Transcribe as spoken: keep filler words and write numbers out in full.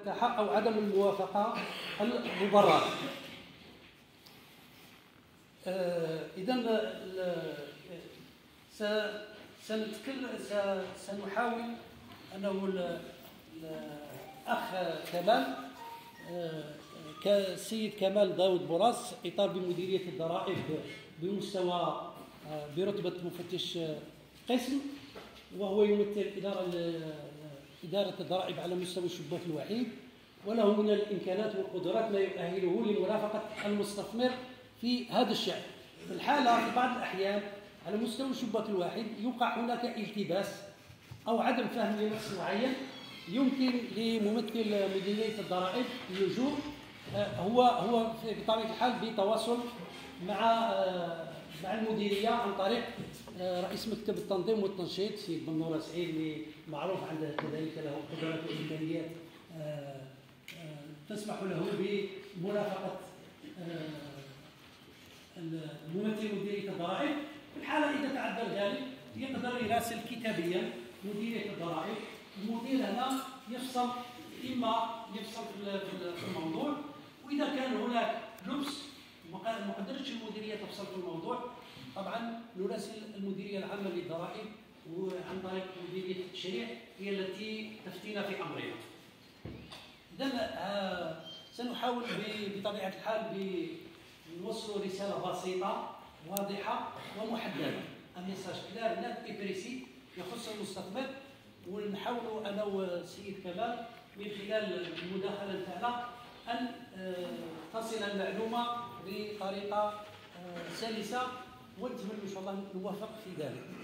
أو عدم الموافقة المبررة. إذا سنتكلم سنحاول أنه الأخ كمال كالسيد كمال داود بوراس إطار بمديرية الضرائب بمستوى برتبة مفتش قسم، وهو يمثل إدارة إدارة الضرائب على مستوى الشباك الوحيد، وله من الإمكانات والقدرات ما يؤهله لمرافقة المستثمر في هذا الشأن. في الحالة في بعض الأحيان على مستوى الشباك الواحد يوقع هناك التباس أو عدم فهم لنص معين، يمكن لممثل مديرية الضرائب اللجوء هو هو بطبيعة الحال بتواصل مع مع المديرية عن طريق رئيس مكتب التنظيم والتنشيط سيد بن نور سعيد، اللي معروف عنده كذلك له قدرات وامكانيات تسمح له بمرافقه الممثل مديريه الضرائب. في الحاله اذا تعذر ذلك يقدر يراسل كتابيا مديريه الضرائب، المدير هنا يفصل، اما يفصل في الموضوع، واذا كان هناك لبس ما قدرتش المديريه تفصل في الموضوع، طبعا نراسل المديريه العامه للضرائب وعن طريق مديريه التشريع هي التي تفتينا في امرنا. اذا سنحاول بطبيعه الحال بنوصل رساله بسيطه واضحه ومحدده، ان ميساج كلار نات اي بريسي يخص المستثمر، ونحاول انا والسيد كمال من خلال المداخله نتاعنا ان تصل المعلومه بطريقه سلسه، ونتمنى ان شاء الله نوفق في ذلك.